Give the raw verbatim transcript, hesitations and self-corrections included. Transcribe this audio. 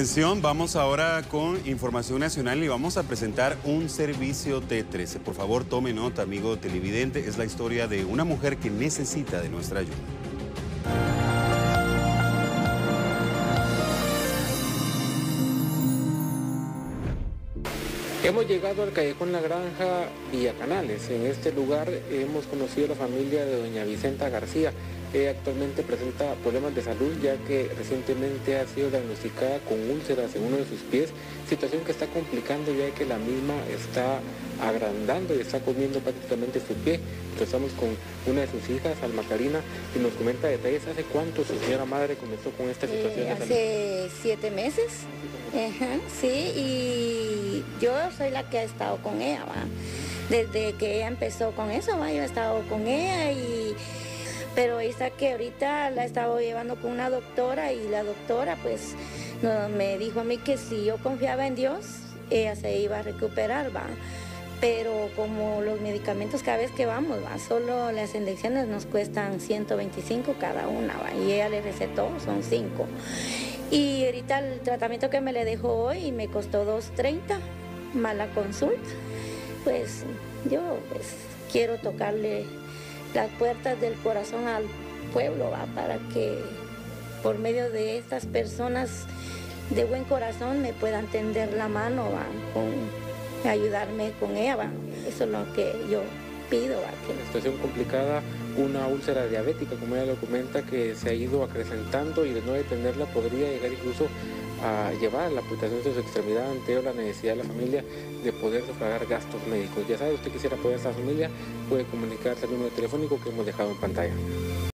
Atención, vamos ahora con información nacional y vamos a presentar un servicio T trece. Por favor, tome nota, amigo televidente. Es la historia de una mujer que necesita de nuestra ayuda. Hemos llegado al callejón La Granja Villa Canales. En este lugar hemos conocido a la familia de doña Vicenta García. Ella actualmente presenta problemas de salud ya que recientemente ha sido diagnosticada con úlceras en uno de sus pies, situación que está complicando ya que la misma está agrandando y está comiendo prácticamente su pie. Entonces estamos con una de sus hijas, Alma Karina, y nos comenta detalles. ¿Hace cuánto su señora madre comenzó con esta situación eh, de salud? Hace siete meses. Ajá, sí, y yo soy la que ha estado con ella, ¿va? Desde que ella empezó con eso, ¿va? Yo he estado con ella y... Pero esa que ahorita la he estado llevando con una doctora y la doctora pues no, me dijo a mí que si yo confiaba en Dios, ella se iba a recuperar, ¿va? Pero como los medicamentos cada vez que vamos, ¿va? Solo las inyecciones nos cuestan ciento veinticinco cada una, ¿va? Y ella le recetó, son cinco. Y ahorita el tratamiento que me le dejó hoy me costó dos treinta, más la consulta. Pues yo pues quiero tocarle las puertas del corazón al pueblo, ¿va? Para que por medio de estas personas de buen corazón me puedan tender la mano, ¿va? Con ayudarme con ella, ¿va? Eso es lo que yo pido, ¿va? Que... Una situación complicada, una úlcera diabética, como ella lo comenta, que se ha ido acrecentando y de no detenerla podría llegar incluso a llevar a la amputación de su extremidad ante la necesidad de la familia de poder sufragar gastos médicos. Ya sabe, usted quisiera apoyar a esta familia, puede comunicarse al número telefónico que hemos dejado en pantalla.